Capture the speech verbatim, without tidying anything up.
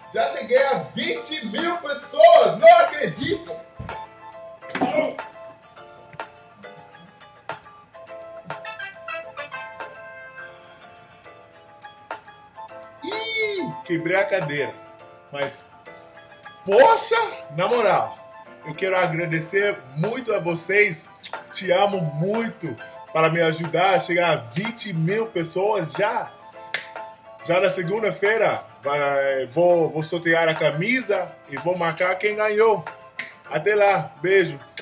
Já cheguei a vinte mil pessoas, não acredito! Ih, quebrei a cadeira. Mas, poxa, na moral, eu quero agradecer muito a vocês. Te amo muito para me ajudar a chegar a vinte mil pessoas já. Já na segunda-feira vou, vou sortear a camisa e vou marcar quem ganhou. Até lá, beijo.